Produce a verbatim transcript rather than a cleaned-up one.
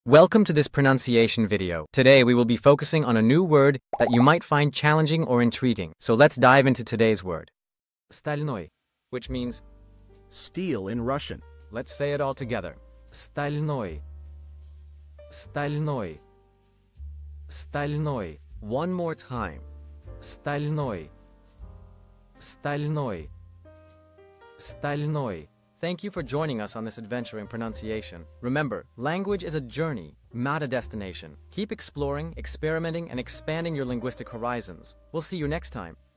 Welcome to this pronunciation video. Today we will be focusing on a new word that you might find challenging or intriguing. So let's dive into today's word. Стальной, which means Steel in Russian. let's say it all together. Стальной. Стальной. Стальной. One more time. Стальной. Стальной. Стальной. Thank you for joining us on this adventure in pronunciation. Remember, language is a journey, not a destination. Keep exploring, experimenting, and expanding your linguistic horizons. We'll see you next time.